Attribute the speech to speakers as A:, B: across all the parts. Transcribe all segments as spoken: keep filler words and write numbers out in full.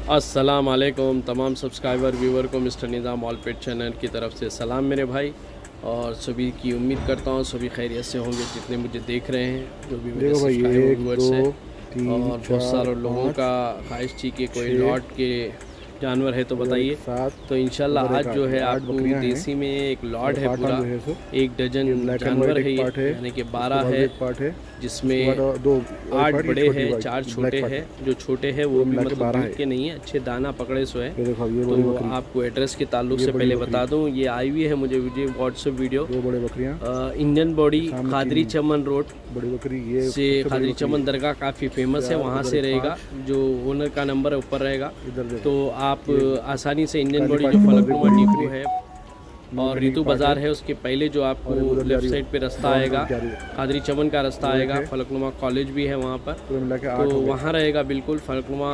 A: अस्सलाम वालेकुम तमाम सब्सक्राइबर व्यूवर को mister Nizam all pet channel की तरफ से सलाम मेरे भाई। और सभी की उम्मीद करता हूँ सभी खैरियत से होंगे जितने मुझे देख रहे हैं, जो भी मेरे सब्सक्राइबर व्यूवर्स हैं। और बहुत सारे लोगों का ख्वाहिश थी कि कोई लॉट के जानवर है तो बताइए। तो इंशाल्लाह आज जो है आपको देसी में एक लॉट है पूरा एक डजन जानवर है, यानी कि बारह है, जिसमें आठ बड़े हैं चार छोटे हैं। जो छोटे हैं वो भी मतलब दूध के नहीं है, अच्छे दाना पकड़े सो है। तो आपको एड्रेस के ताल्लुक से पहले बता दूं, ये आई हुई है मुझे व्हाट्सएप वीडियो। बड़े बकरियां इंजन बॉडी खादरी चमन रोड बड़ी बकरी से खादरी चमन दरगाह काफ़ी फेमस है, वहाँ से रहेगा। जो ओनर का नंबर है ऊपर रहेगा, तो आप आसानी से इंजन बॉडी जो फलकनुमा डिपो है और रितु बाज़ार है उसके पहले जो आपको लेफ्ट साइड पे रास्ता आएगा, खादरी चमन का रास्ता आएगा। फलकनुमा कॉलेज भी है वहाँ पर, तो वहाँ रहेगा बिल्कुल। फलकनुमा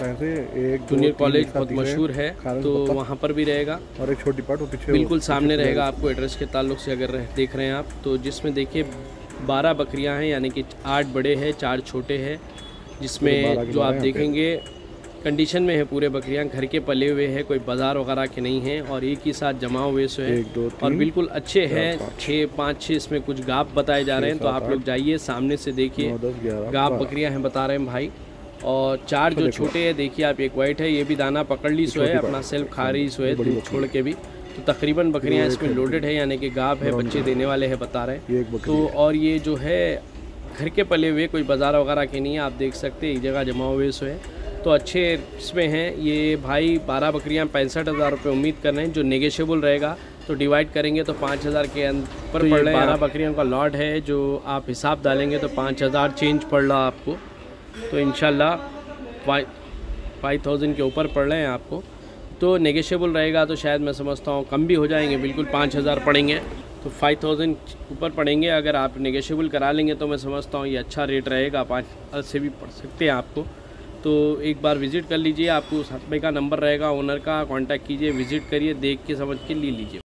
A: जूनियर कॉलेज बहुत मशहूर है, तो वहाँ पर भी रहेगा और एक छोटी पार्ट पीछे बिल्कुल सामने रहेगा। आपको एड्रेस के ताल्लुक से अगर देख रहे हैं आप, तो जिसमें देखिए बारह बकरियाँ हैं, यानी कि आठ बड़े हैं चार छोटे हैं। जिसमें जो आप देखेंगे कंडीशन में है पूरे बकरियां, घर के पले हुए हैं, कोई बाज़ार वगैरह के नहीं हैं और एक ही साथ जमा हुए सो है और बिल्कुल अच्छे हैं। छः पाँच छः इसमें कुछ गाप बताए जा रहे हैं, तो आप लोग जाइए सामने से देखिए। गाप बकरियां हैं बता रहे हैं भाई। और चार जो छोटे हैं देखिए आप, एक वाइट है, ये भी दाना पकड़ ली सो है, अपना सेल्फ खा रही सो है दूध छोड़ के भी। तो तकरीबन बकरियाँ इसमें लोडेड है, यानी कि गाप है, बच्चे देने वाले हैं बता रहे हैं। तो और ये जो है घर के पले हुए, कोई बाज़ार वगैरह के नहीं है, आप देख सकते हैं एक जगह जमा हुए सो है। तो अच्छे इसमें हैं ये भाई। बारह बकरियां पैंसठ हज़ार रुपये उम्मीद कर रहे हैं, जो नेगोशिएबल रहेगा तो डिवाइड करेंगे तो पाँच हज़ार के अंदर पड़ रहे हैं। बारह बकरियों का लॉट है, जो आप हिसाब डालेंगे तो पाँच हज़ार चेंज पड़ रहा आपको। तो इंशाल्लाह फाइव फाइव थाउजेंड के ऊपर पड़ रहे हैं आपको। तो नेगोशिएबल रहेगा तो शायद मैं समझता हूँ कम भी हो जाएंगे, बिल्कुल पाँच हज़ार पड़ेंगे तो फाइव थाउजेंड ऊपर पड़ेंगे। अगर आप नेगोशिएबल करा लेंगे तो मैं समझता हूँ ये अच्छा रेट रहेगा, पाँच से भी पड़ सकते हैं आपको। तो एक बार विज़िट कर लीजिए, आपको साथ में का नंबर रहेगा ओनर का, कांटेक्ट कीजिए, विज़िट करिए, देख के समझ के ले लीजिए।